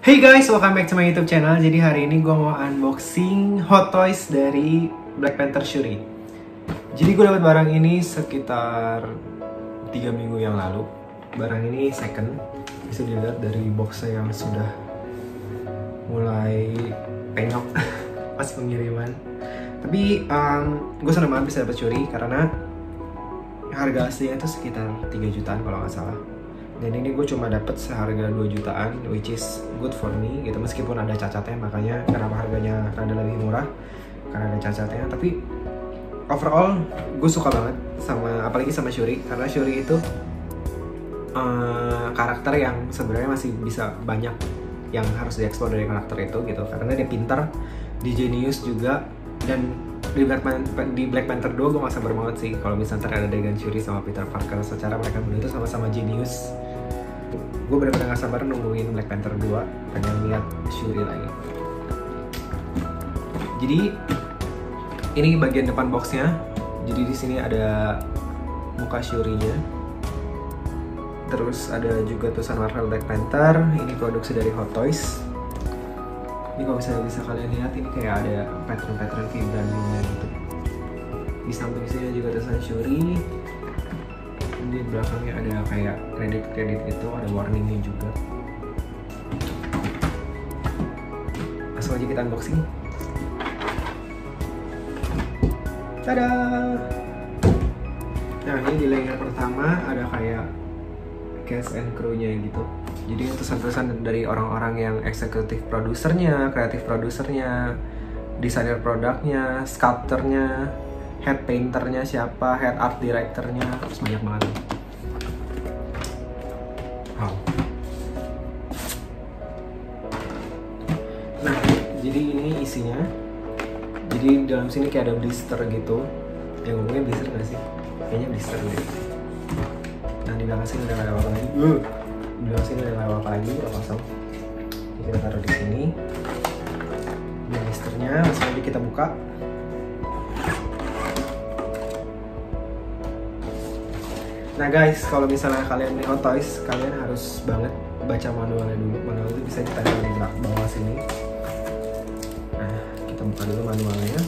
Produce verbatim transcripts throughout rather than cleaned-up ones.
Hey guys, welcome back to my YouTube channel. Jadi hari ini gue mau unboxing Hot Toys dari Black Panther Shuri. Jadi gue dapat barang ini sekitar tiga minggu yang lalu. Barang ini second, bisa dilihat dari boxnya yang sudah mulai penyok pas pengiriman. Tapi um, gue senang banget bisa dapat Shuri karena harga aslinya itu sekitar tiga jutaan kalau nggak salah. Dan ini gue cuma dapet seharga dua jutaan, which is good for me gitu. Meskipun ada cacatnya, makanya kenapa harganya rada lebih murah, karena ada cacatnya. Tapi overall gue suka banget sama, apalagi sama Shuri, karena Shuri itu uh, karakter yang sebenarnya masih bisa banyak yang harus dieksplor dari karakter itu gitu. Karena dia pintar, di genius juga, dan di Black, Panther, di Black Panther dua gue gak sabar banget sih kalau misalnya ada adegan Shuri sama Peter Parker. Secara mereka berdua itu sama-sama genius. Gue bener-bener gak sabar nungguin Black Panther dua, pengen lihat Shuri lagi. Jadi ini bagian depan boxnya. Jadi di sini ada muka Shuri-nya. Terus ada juga tulisan Marvel Black Panther. Ini produksi dari Hot Toys. Ini kalau bisa bisa kalian lihat, ini kayak ada pattern-pattern vibraniumnya gitu. Di samping sini juga tulisan Shuri. Di belakangnya ada kayak kredit-kredit itu, ada warningnya juga. Langsung aja kita unboxing. Tada! Nah, ini di layer pertama ada kayak cast and crew-nya gitu. Jadi tulisan-tulisan dari orang-orang yang eksekutif produsernya, kreatif produsernya, desainer produknya, sculptornya, head painternya siapa, head art directornya, terus banyak banget. Wow. Nah, jadi ini isinya. Jadi dalam sini kayak ada blister gitu. Yang ngomongnya blister nggak sih? Kayaknya blister deh. Nah, di belakang sini udah nggak ada apa-apa lagi. Uh. Di belakang sini udah nggak ada apa-apa lagi, udah kosong. Jadi kita taruh di sini. Ini blisternya, langsung aja kita buka. Nah guys, kalau misalnya kalian beli Hot Toys, kalian harus banget baca manualnya dulu. Manual itu bisa kita lihat di bawah sini. Nah, kita buka dulu manualnya.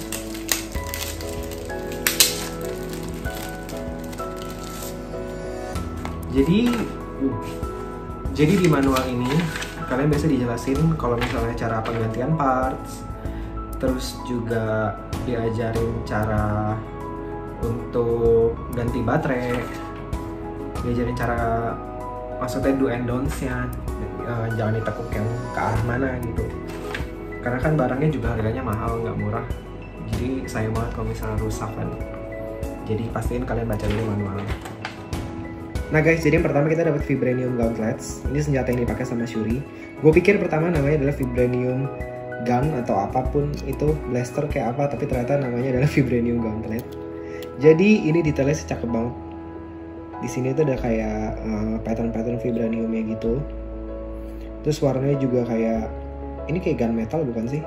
Jadi, uh, jadi di manual ini kalian biasa dijelasin kalau misalnya cara penggantian parts, terus juga diajarin cara untuk ganti baterai. Diajarin cara, maksudnya do and don'ts-nya, uh, jangan ditekuk yang ke arah mana gitu. Karena kan barangnya juga harganya mahal, nggak murah. Jadi sayang banget kalau misalnya rusak kan. Jadi pastiin kalian baca dulu manualnya. Nah guys, jadi yang pertama kita dapat Vibranium Gauntlets. Ini senjata yang dipakai sama Shuri. Gue pikir pertama namanya adalah Vibranium Gun atau apapun itu, blaster kayak apa, tapi ternyata namanya adalah Vibranium Gauntlet. Jadi ini detailnya cakep banget. Di sini tuh ada kayak uh, pattern-pattern vibraniumnya gitu. Terus warnanya juga kayak, ini kayak gunmetal bukan sih?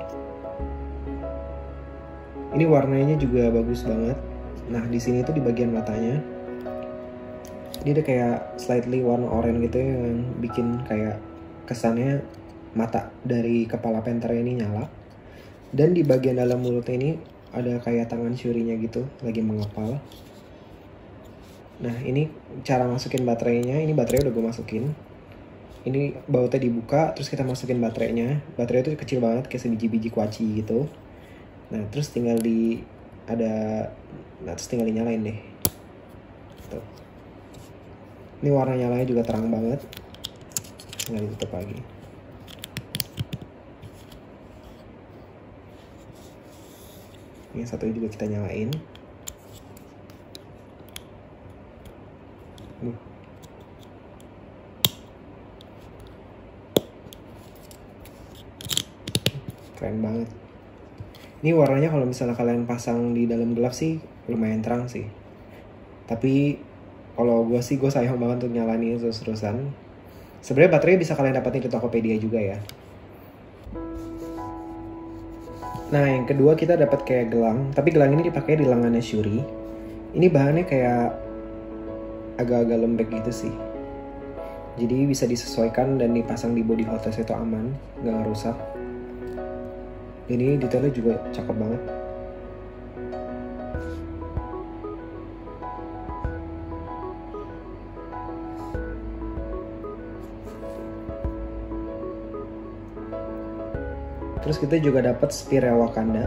Ini warnanya juga bagus banget. Nah di sini tuh di bagian matanya, ini ada kayak slightly warna oranye gitu yang bikin kayak kesannya mata dari kepala Panther ini nyala. Dan di bagian dalam mulutnya ini ada kayak tangan Shuri-nya gitu lagi mengepal. Nah ini cara masukin baterainya, ini baterai udah gue masukin. Ini bautnya dibuka, terus kita masukin baterainya. Baterai itu kecil banget, kayak sebiji-biji kuaci gitu. Nah terus tinggal di, ada, nah terus tinggal dinyalain deh. Tuh. Ini warna nyalanya juga terang banget. Tinggal ditutup lagi. Ini satu juga kita nyalain. Uh. Keren banget. Ini warnanya kalau misalnya kalian pasang di dalam gelap sih lumayan terang sih. Tapi kalau gue sih gue sayang banget untuk nyalain ini terus-terusan. Sebenarnya baterai bisa kalian dapatin di Tokopedia juga ya. Nah yang kedua kita dapat kayak gelang, tapi gelang ini dipakai di lengannya Shuri. Ini bahannya kayak agak-agak lembek gitu sih. Jadi bisa disesuaikan dan dipasang di body Hot Toys itu aman, nggak rusak. Ini detailnya juga cakep banget. Terus kita juga dapat spiral Wakanda.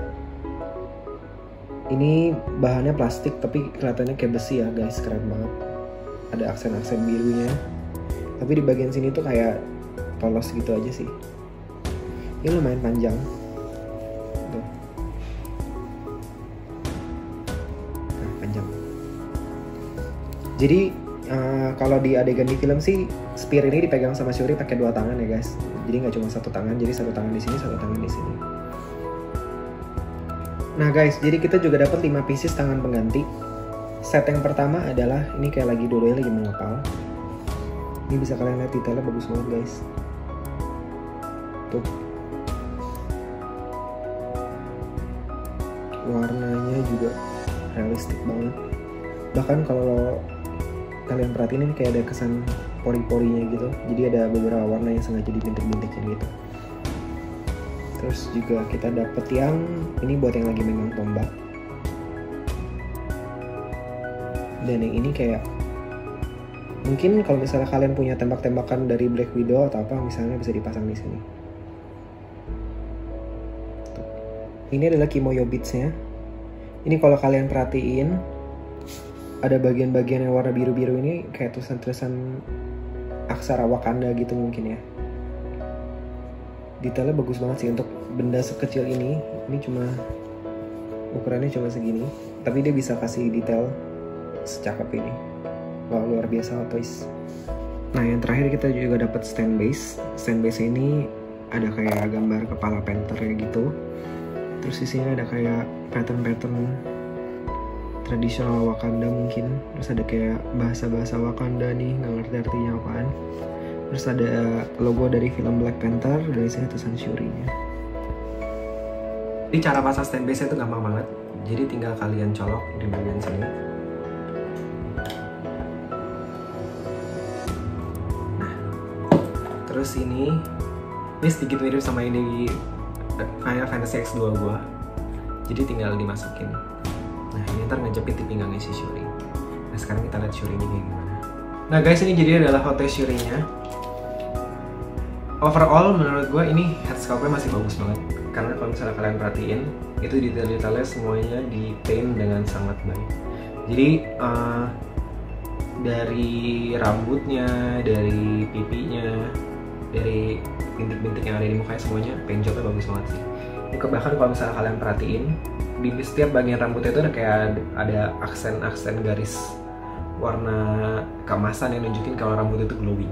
Ini bahannya plastik tapi kelihatannya kayak besi ya guys, keren banget. Ada aksen-aksen birunya. Tapi di bagian sini tuh kayak polos gitu aja sih. Ini lumayan panjang. Tuh. Nah, panjang. Jadi uh, kalau di adegan di film sih spear ini dipegang sama Shuri pakai dua tangan ya guys. Jadi nggak cuma satu tangan, jadi satu tangan di sini, satu tangan di sini. Nah guys, jadi kita juga dapat lima pieces tangan pengganti. Set yang pertama adalah ini kayak lagi dua-duanya lagi mengepal. Ini bisa kalian lihat detailnya bagus banget guys. Tuh. Warnanya juga realistik banget. Bahkan kalau kalian perhatiin ini kayak ada kesan pori-porinya gitu. Jadi ada beberapa warna yang sengaja dibintik-bintikin gitu. Terus juga kita dapet yang ini buat yang lagi megang tombak. Dan yang ini kayak mungkin kalau misalnya kalian punya tembak-tembakan dari Black Widow atau apa, misalnya bisa dipasang di sini. Tuh. Ini adalah Kimoyo Beads-nya. Ini kalau kalian perhatiin ada bagian-bagian yang warna biru-biru ini kayak tulisan-tulisan aksara Wakanda gitu mungkin ya. Detailnya bagus banget sih untuk benda sekecil ini. Ini cuma ukurannya cuma segini, tapi dia bisa kasih detail secakep ini. Wah, luar biasa Hot Toys. Nah, yang terakhir kita juga dapat stand base. Stand base ini ada kayak gambar kepala panther gitu. Terus di sini ada kayak pattern-pattern tradisional Wakanda mungkin. Terus ada kayak bahasa-bahasa Wakanda nih, nggak ngerti artinya apaan. Terus ada logo dari film Black Panther, dari sini tulisan Shuri-nya. Jadi cara pasang stand base itu gampang banget. Jadi tinggal kalian colok di bagian sini. Terus ini, ini sedikit mirip sama ini Final Fantasy X dua gua. Jadi tinggal dimasukin. Nah, ini ntar ngejepit di pinggangnya si Shuri. Nah, sekarang kita lihat Shuri-nya kayak gimana. Nah guys, ini jadi adalah Hot Toys Shuri-nya. Overall menurut gua ini head sculpt-nya masih bagus banget. Karena kalau misalnya kalian perhatiin, itu detail-detailnya semuanya di paint dengan sangat baik. Jadi uh, dari rambutnya, dari pipinya, dari bintik-bintik yang ada di mukanya, semuanya paint job-nya bagus banget sih. Bahkan kalau misalnya kalian perhatiin, di setiap bagian rambutnya itu ada kayak ada aksen-aksen garis warna keemasan yang nunjukin kalau rambut itu glowing.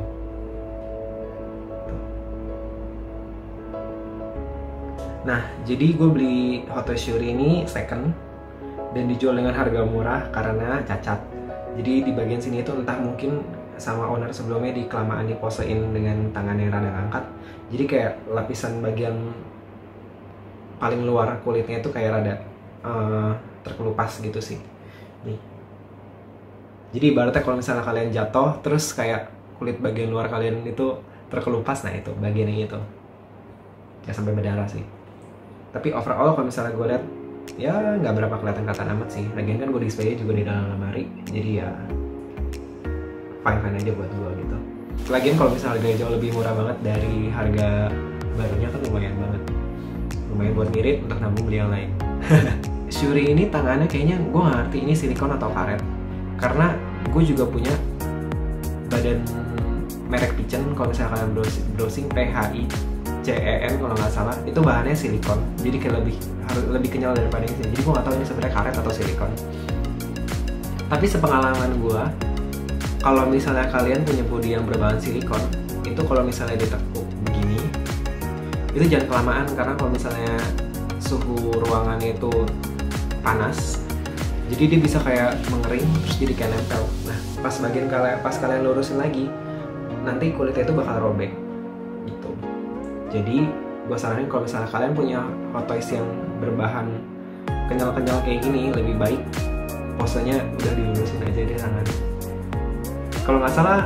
Nah, jadi gue beli Hot Toys Shuri ini second dan dijual dengan harga murah karena cacat. Jadi di bagian sini itu entah mungkin sama owner sebelumnya di kelamaan diposein dengan tangan yang rada ngangkat, jadi kayak lapisan bagian paling luar kulitnya itu kayak rada uh, terkelupas gitu sih nih. Jadi ibaratnya kalau misalnya kalian jatuh terus kayak kulit bagian luar kalian itu terkelupas, nah itu bagian yang itu ya sampai berdarah sih. Tapi overall kalau misalnya gue lihat ya nggak berapa kelihatan-kelihatan amat sih. Lagian kan gue display juga di dalam lemari, jadi ya fine-fine aja buat gue gitu. Lagian kalau misalnya harganya jauh lebih murah banget dari harga barunya kan lumayan banget. Lumayan buat ngirit untuk nabung beli yang lain. Shuri ini tangannya kayaknya gue nggak ngerti ini silikon atau karet. Karena gue juga punya badan merek Pigeon, kalau misalnya kalian browsing P H I C E N kalau nggak salah, itu bahannya silikon. Jadi kayak lebih harus lebih kenyal daripada ini. Jadi gue nggak tahu ini sebenarnya karet atau silikon. Tapi sepengalaman gue, kalau misalnya kalian punya body yang berbahan silikon, itu kalau misalnya ditekuk begini, itu jangan kelamaan, karena kalau misalnya suhu ruangannya itu panas, jadi dia bisa kayak mengering terus jadi kayak nempel. Nah, pas bagian kalian pas kalian lurusin lagi, nanti kulitnya itu bakal robek gitu. Jadi gue saranin kalau misalnya kalian punya Hot Toys yang berbahan kenyal-kenyal kayak gini, lebih baik posenya udah dilurusin aja deh tangan. Kalau nggak salah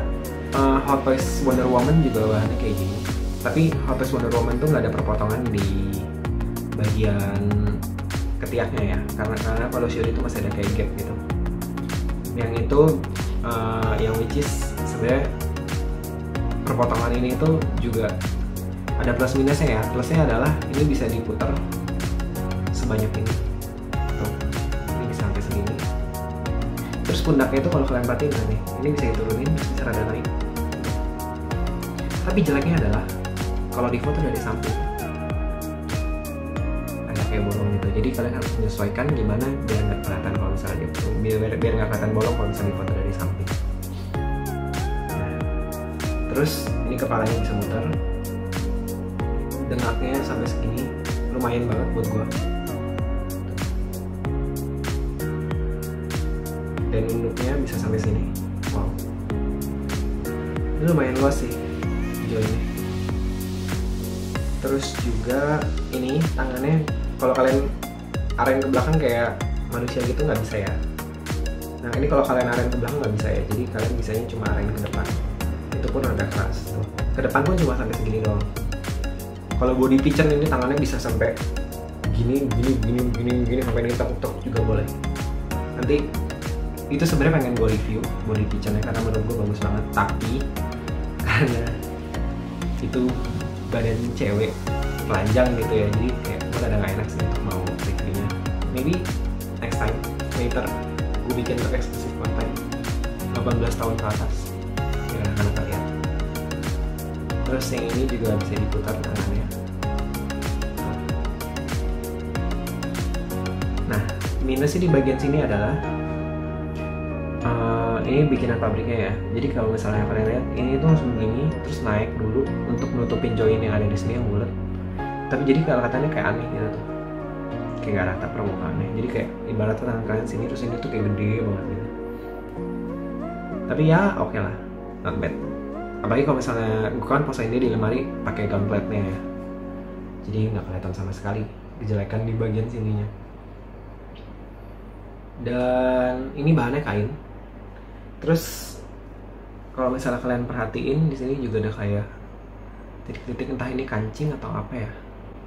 uh, Hot Toys Wonder Woman juga bahannya kayak gini. Tapi Hot Toys Wonder Woman tuh nggak ada perpotongan di bagian ketiaknya ya, karena karena kalau Shuri itu masih ada kayak gap gitu. Yang itu uh, yang which is sebenarnya perpotongan ini tuh juga ada plus minusnya ya. Plusnya adalah ini bisa diputar sebanyak ini. Tuh, ini bisa sampai segini. Terus pundaknya itu kalau kalian perhatiin nih, ini bisa diturunin, bisa rada naik. Tapi jeleknya adalah kalau di foto dari samping agak kayak bolong gitu. Jadi kalian harus menyesuaikan gimana biar nggak kelihatan kalau misalnya biar biar nggak kelihatan bolong kalau misalnya di foto dari samping. Nah, terus ini kepalanya bisa muter, dengaknya sampai segini, lumayan banget buat gua. Dan induknya bisa sampai sini. Wow, ini lumayan luas sih joinnya. Terus juga ini tangannya, kalau kalian aren ke belakang kayak manusia gitu nggak bisa ya. Nah ini kalau kalian aren ke belakang nggak bisa ya, jadi kalian bisanya cuma aren ke depan. Itu pun rada keras tuh. Ke depan pun cuma sampai segini doang. Kalau body picture ini tangannya bisa sampai gini, gini, gini, gini, gini sampai ini tekuk-tekuk juga boleh. Nanti itu sebenarnya pengen gue review body picture-nya karena menurut gue bagus banget. Tapi karena itu badan cewek telanjang gitu ya, jadi kayak gue ada nggak enak sih untuk mau reviewnya. Maybe next time later gue bikin untuk eksklusif konten delapan belas tahun ke atas biar anak-anak lihat. Terus yang ini juga bisa diputar tangannya. Nah minusnya di bagian sini adalah uh, ini bikinan pabriknya ya. Jadi kalau misalnya kalian lihat ini tuh langsung begini terus naik dulu untuk nutupin join yang ada di sini yang bulat. Tapi jadi kalau katanya kayak aneh gitu tuh, kayak gak rata permukaannya. Jadi kayak ibaratnya tangan kalian sini terus ini tuh kayak gede banget gitu. Tapi ya oke okay lah, not bad. Apalagi kalau misalnya gue kan posain dia di lemari pakai gunplate-nya ya, jadi nggak kelihatan sama sekali kejelekan di bagian sininya. Dan ini bahannya kain. Terus kalau misalnya kalian perhatiin di sini juga ada kayak titik-titik, entah ini kancing atau apa ya.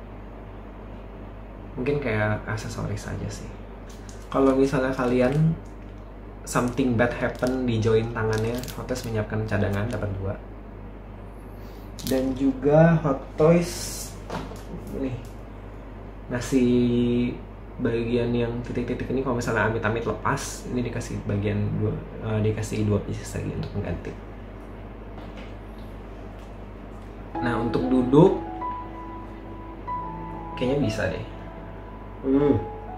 Mungkin kayak aksesoris aja sih. Kalau misalnya kalian something bad happen di join tangannya, Hot Toys menyiapkan cadangan dapat dua. Dan juga Hot Toys nih ngasih bagian yang titik-titik ini kalau misalnya amit-amit lepas, ini dikasih bagian dua, uh, dikasih dua pieces lagi untuk mengganti. Nah untuk duduk kayaknya bisa deh. Uh.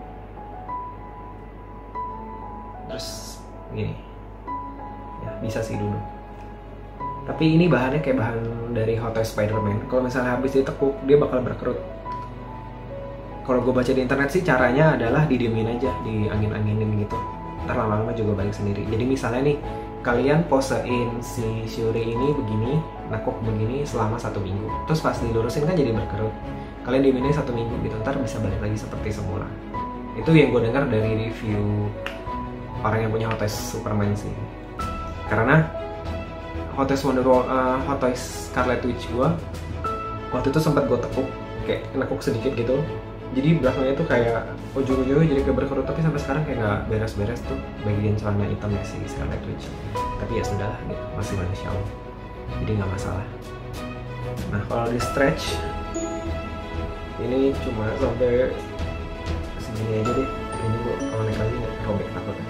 Terus gini, ya bisa sih duduk. Tapi ini bahannya kayak bahan dari Hot Toys Spider-Man. Kalau misalnya habis ditekuk dia bakal berkerut. Kalau gue baca di internet sih caranya adalah didiemin aja, diangin-anginin gitu. Ntar lama-lama juga balik sendiri. Jadi misalnya nih, kalian posein si Shuri ini begini, nekuk begini selama satu minggu. Terus pas dilurusin kan jadi berkerut. Kalian dieminnya satu minggu gitu, ntar bisa balik lagi seperti semula. Itu yang gue dengar dari review orang yang punya Hot Toys Superman sih. Karena Hot Toys Wonder uh, Hot Toys Scarlet Witch gue waktu itu sempat gue tekuk, kayak nekuk sedikit gitu. Jadi belakangnya tuh kayak ujung-ujungnya jadi kayak berkerut, tapi sampai sekarang kayak nggak beres-beres tuh bagian celana hitamnya si Scarlet Witch. Tapi ya sudah, gitu. Masih manusia, jadi nggak masalah. Nah kalau di stretch ini cuma sampai segini aja deh. Ini gue kalau naik lagi nggak robek takutnya.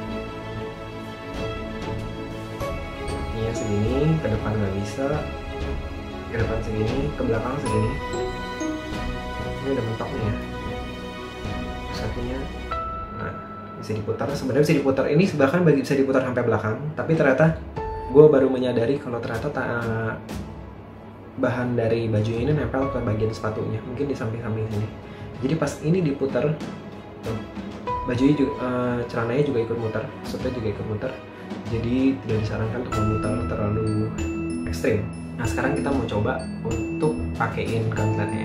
Ini ya segini, ke depan nggak bisa, ke depan segini, ke belakang segini. Ini udah mentok nih ya. Satunya, nah bisa diputar. Sebenarnya bisa diputar. Ini bahkan bisa diputar sampai belakang. Tapi ternyata gue baru menyadari kalau ternyata ta- bahan dari bajunya ini nempel ke bagian sepatunya, mungkin di samping-samping sini. Jadi pas ini diputar, bajunya juga, uh, celananya juga ikut muter, supaya juga ikut muter. Jadi tidak disarankan untuk memutar terlalu ekstrim. Nah sekarang kita mau coba untuk pakein gauntletnya.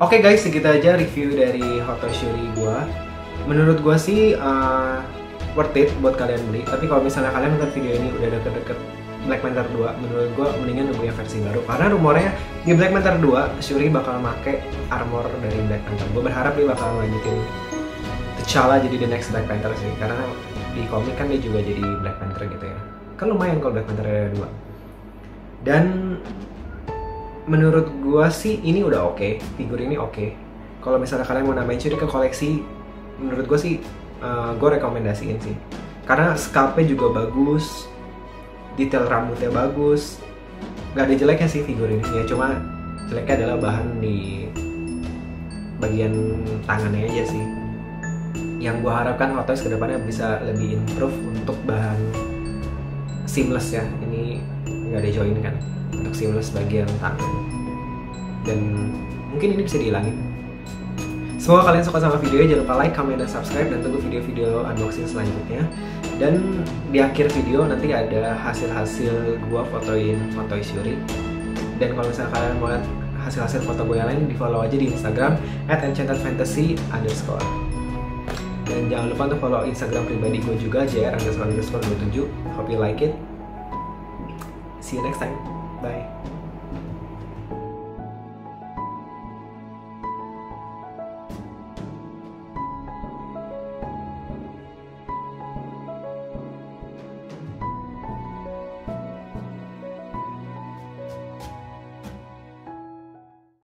Oke guys, segitu aja review dari Hot Toys Shuri gua. Menurut gua sih uh, worth it buat kalian beli. Tapi kalau misalnya kalian nonton video ini udah deket-deket Black Panther dua, menurut gue mendingan nunggu yang versi baru. Karena rumornya di Black Panther dua, Shuri bakal make armor dari Black Panther. Gue berharap dia bakal lanjutin T'Challa jadi the next Black Panther sih. Karena di komik kan dia juga jadi Black Panther gitu ya. Kan lumayan kalau Black Panther ada dua. Dan menurut gue sih ini udah oke, okay. Figur ini oke. Okay. Kalau misalnya kalian mau nambahin Shuri ke koleksi, menurut gue sih uh, gue rekomendasiin sih. Karena scalp-nya juga bagus, detail rambutnya bagus, nggak ada jeleknya sih figur ini ya, cuma jeleknya adalah bahan di bagian tangannya aja sih. Yang gue harapkan Hot Toys kedepannya bisa lebih improve untuk bahan seamless ya, ini nggak ada join kan, untuk seamless bagian tangan, dan mungkin ini bisa dihilangin. Semoga kalian suka sama videonya, jangan lupa like, comment, dan subscribe, dan tunggu video-video unboxing selanjutnya. Dan di akhir video nanti ada hasil-hasil gua fotoin Hot Toys Shuri. Dan kalau misalnya kalian mau lihat hasil-hasil foto gue yang lain, di follow aja di Instagram at enchantedfantasy underscore. Dan jangan lupa untuk follow Instagram pribadi gue juga, jr underscore underscore dua puluh tujuh. Hope you like it. See you next time. Bye.